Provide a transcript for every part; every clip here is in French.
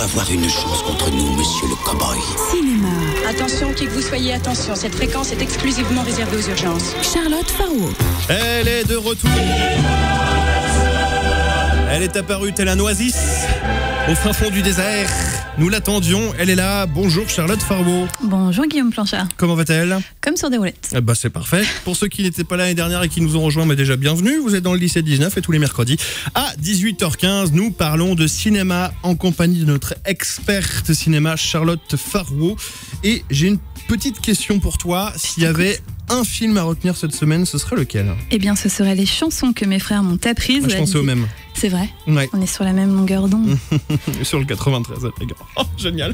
pourrions avoir une chance contre nous, monsieur le cow-boy. Cinéma. Attention, qui que vous soyez, attention, cette fréquence est exclusivement réservée aux urgences. Charlotte Farraud. Elle est de retour. Elle est apparue telle un oasis au fin fond du désert. Nous l'attendions, elle est là. Bonjour Charlotte Farraud. Bonjour Guillaume Planchard. Comment va-t-elle ? Comme sur des roulettes. Bah c'est parfait. Pour ceux qui n'étaient pas là l'année dernière et qui nous ont rejoints, mais déjà bienvenue. Vous êtes dans le 17-19 et tous les mercredis à 18h15, nous parlons de cinéma en compagnie de notre experte cinéma Charlotte Farraud. Et j'ai une petite question pour toi. S'il y avait un film à retenir cette semaine, ce serait lequel ? Eh bien, ce seraient les chansons que mes frères m'ont apprises. Je pensais au même. C'est vrai ? Ouais. On est sur la même longueur d'onde. Sur le 93, les gars. Oh, génial.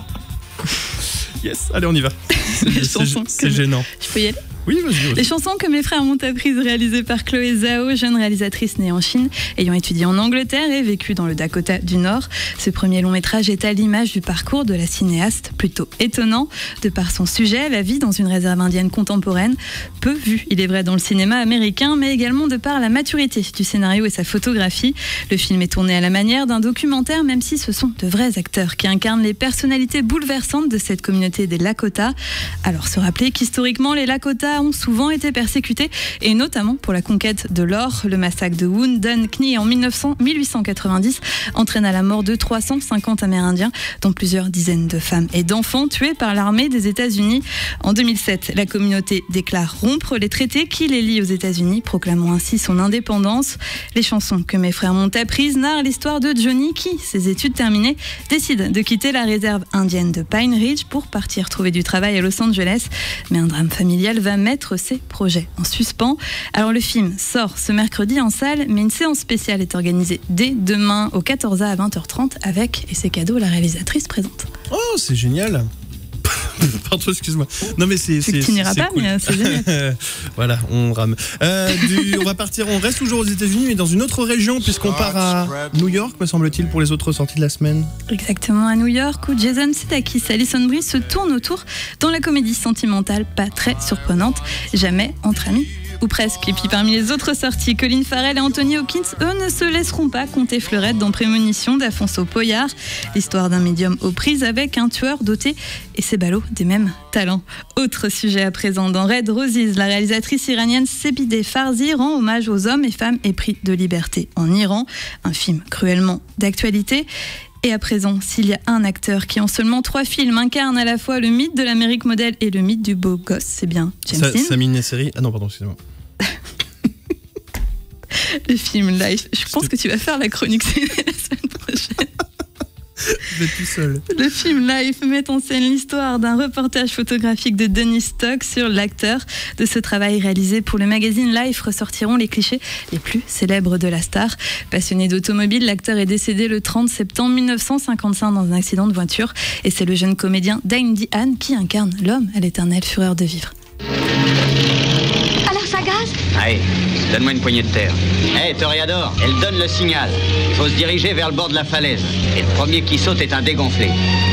Yes, allez, on y va. C'est gênant. Je peux y aller ? Oui, vas-y. Les chansons que mes frères m'ont apprises, réalisées par Chloé Zhao, jeune réalisatrice née en Chine, ayant étudié en Angleterre et vécu dans le Dakota du Nord. Ce premier long métrage est à l'image du parcours de la cinéaste, plutôt étonnant, de par son sujet, la vie dans une réserve indienne contemporaine, peu vu, il est vrai, dans le cinéma américain, mais également de par la maturité du scénario et sa photographie. Le film est tourné à la manière d'un documentaire, même si ce sont de vrais acteurs qui incarnent les personnalités bouleversantes de cette communauté des Lakota. Alors, se rappeler qu'historiquement, les Lakota ont souvent été persécutés, et notamment pour la conquête de l'or. Le massacre de Wounded Knee en 1890 entraîna la mort de 350 Amérindiens, dont plusieurs dizaines de femmes et d'enfants tués par l'armée des États-Unis. En 2007, la communauté déclare rompre les traités qui les lient aux États-Unis, proclamant ainsi son indépendance. Les chansons que mes frères m'ont apprises narrent l'histoire de Johnny qui, ses études terminées, décide de quitter la réserve indienne de Pine Ridge pour partir trouver du travail à Los Angeles. Mais un drame familial va mettre ses projets en suspens. Alors le film sort ce mercredi en salle, mais une séance spéciale est organisée dès demain au 14A à 20h30 avec, et c'est cadeau, la réalisatrice présente. Oh, c'est génial. Pardon, excuse-moi. Non mais c'est tu n'iras pas, cool. Mais c'est génial. Voilà, on rame. On va partir, on reste toujours aux États-Unis, mais dans une autre région, puisqu'on part à New York, me semble-t-il, pour les autres sorties de la semaine. Exactement, à New York, où Jason Sudeikis et Alison Brie se tournent autour dans la comédie sentimentale pas très surprenante, Jamais entre amis. Ou presque. Et puis parmi les autres sorties, Colin Farrell et Anthony Hopkins, eux, ne se laisseront pas compter fleurette dans Prémonition d'Afonso Poyard. L'histoire d'un médium aux prises avec un tueur doté, et ses ballots, des mêmes talents. Autre sujet à présent, dans Red Roses, la réalisatrice iranienne Sebideh Farzi rend hommage aux hommes et femmes épris de liberté en Iran. Un film cruellement d'actualité. Et à présent, s'il y a un acteur qui en seulement 3 films incarne à la fois le mythe de l'Amérique modèle et le mythe du beau gosse, c'est bien James Dean. Sami Nesseri. Ah non, pardon, excusez-moi. Le film Life. Je pense que tu vas faire la chronique ciné la semaine prochaine. Je vais tout seul. Le film Life met en scène l'histoire d'un reportage photographique de Denis Stock sur l'acteur. De ce travail réalisé pour le magazine Life ressortiront les clichés les plus célèbres de la star. Passionné d'automobile, l'acteur est décédé le 30 septembre 1955 dans un accident de voiture. Et c'est le jeune comédien Dane DeHaan qui incarne l'homme à l'éternelle fureur de vivre. Alors ça gaz ? Allez, donne-moi une poignée de terre. Hé, Toréador, elle donne le signal. Il faut se diriger vers le bord de la falaise. Et le premier qui saute est un dégonflé. D'accord ?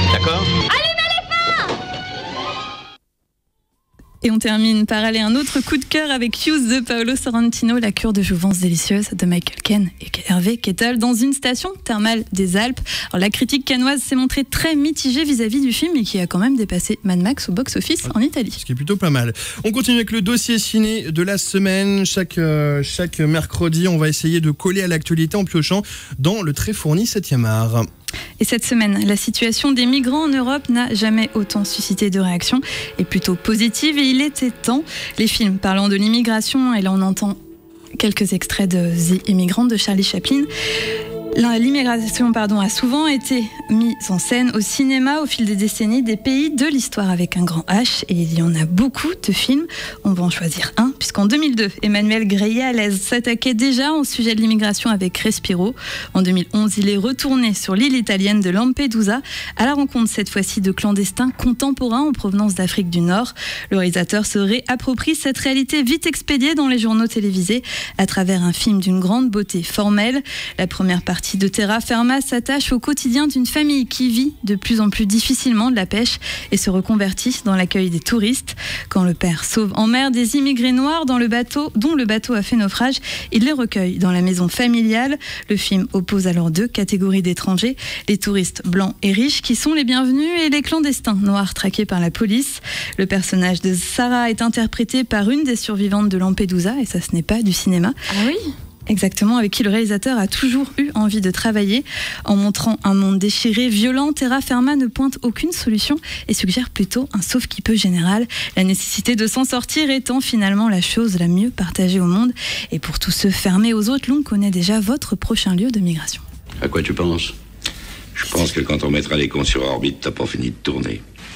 Et on termine par aller un autre coup de cœur avec Youth de Paolo Sorrentino, la cure de jouvence délicieuse de Michael Caine et Hervé Kettel dans une station thermale des Alpes. Alors, la critique cannoise s'est montrée très mitigée vis-à-vis du film et qui a quand même dépassé Mad Max au box-office en Italie. Ce qui est plutôt pas mal. On continue avec le dossier ciné de la semaine. Chaque mercredi, on va essayer de coller à l'actualité en piochant dans le très fourni 7e art. Et cette semaine, la situation des migrants en Europe n'a jamais autant suscité de réactions, et plutôt positive, et il était temps. Les films parlant de l'immigration, et là on entend quelques extraits de The Immigrant de Charlie Chaplin. L'immigration a souvent été mise en scène au cinéma au fil des décennies des pays de l'histoire avec un grand H, et il y en a beaucoup de films. On va en choisir un, puisqu'en 2002, Emmanuel Greillaez s'attaquait déjà au sujet de l'immigration avec Respiro. En 2011, il est retourné sur l'île italienne de Lampedusa à la rencontre cette fois-ci de clandestins contemporains en provenance d'Afrique du Nord. Le réalisateur se réapproprie cette réalité vite expédiée dans les journaux télévisés à travers un film d'une grande beauté formelle. La première partie de Terra Firma s'attache au quotidien d'une famille qui vit de plus en plus difficilement de la pêche et se reconvertit dans l'accueil des touristes. Quand le père sauve en mer des immigrés noirs noires dont le bateau a fait naufrage. Il les recueille dans la maison familiale. Le film oppose alors deux catégories d'étrangers, les touristes blancs et riches qui sont les bienvenus et les clandestins noirs traqués par la police. Le personnage de Sarah est interprété par une des survivantes de Lampedusa, et ça, ce n'est pas du cinéma. Ah oui ? Exactement, avec qui le réalisateur a toujours eu envie de travailler. En montrant un monde déchiré, violent, Terra Firma ne pointe aucune solution et suggère plutôt un sauve-qui-peut général, la nécessité de s'en sortir étant finalement la chose la mieux partagée au monde. Et pour tous ceux fermés aux autres, l'on connaît déjà votre prochain lieu de migration. À quoi tu penses? Je pense que quand on mettra les cons sur orbite, t'as pas fini de tourner.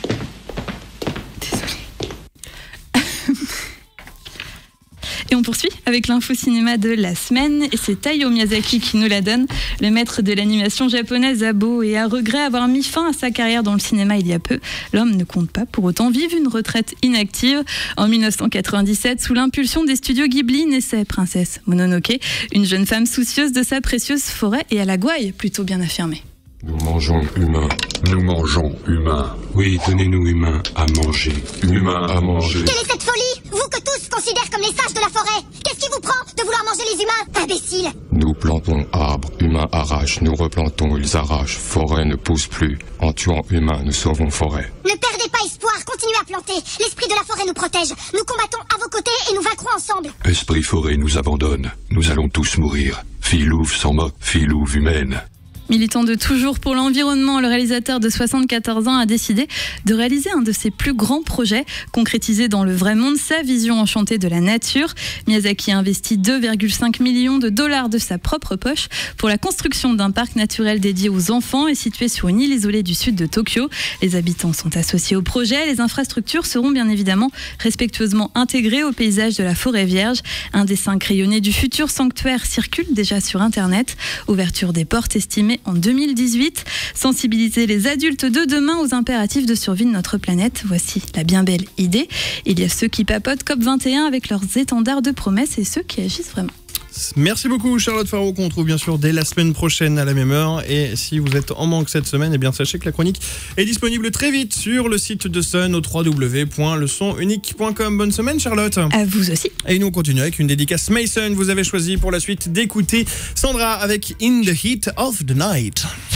Et on poursuit avec l'info cinéma de la semaine, et c'est Hayao Miyazaki qui nous la donne. Le maître de l'animation japonaise a beau et à regret avoir mis fin à sa carrière dans le cinéma il y a peu, l'homme ne compte pas pour autant vivre une retraite inactive. En 1997, sous l'impulsion des studios Ghibli, naissait Princesse Mononoke, une jeune femme soucieuse de sa précieuse forêt et à la gouaille plutôt bien affirmée. Nous mangeons humains. Nous mangeons humains. Oui, donnez-nous humains à manger. Humains à manger. Quelle est cette folie? Vous que tous considèrent comme les sages de la forêt. Qu'est-ce qui vous prend de vouloir manger les humains? Imbécile! Nous plantons arbres, humains arrachent. Nous replantons, ils arrachent. Forêt ne pousse plus. En tuant humains, nous sauvons forêt. Ne perdez pas espoir, continuez à planter. L'esprit de la forêt nous protège. Nous combattons à vos côtés et nous vaincrons ensemble. Esprit forêt nous abandonne. Nous allons tous mourir. Fille louve s'en moque. Fille louve humaine. Militant de toujours pour l'environnement, le réalisateur de 74 ans a décidé de réaliser un de ses plus grands projets, concrétiser dans le vrai monde sa vision enchantée de la nature. Miyazaki a investi 2,5 millions de dollars de sa propre poche pour la construction d'un parc naturel dédié aux enfants et situé sur une île isolée du sud de Tokyo. Les habitants sont associés au projet. Les infrastructures seront bien évidemment respectueusement intégrées au paysage de la forêt vierge. Un dessin crayonné du futur sanctuaire circule déjà sur Internet. Ouverture des portes estimée en 2018. Sensibiliser les adultes de demain aux impératifs de survie de notre planète. Voici la bien belle idée. Il y a ceux qui papotent COP21 avec leurs étendards de promesses et ceux qui agissent vraiment. Merci beaucoup Charlotte Faro, qu'on retrouve bien sûr dès la semaine prochaine à la même heure. Et si vous êtes en manque cette semaine, eh bien sachez que la chronique est disponible très vite sur le site de Sun au www.lesonunique.com. Bonne semaine Charlotte. À vous aussi. Et nous on continue avec une dédicace Mason. Vous avez choisi pour la suite d'écouter Sandra avec In the Heat of the Night.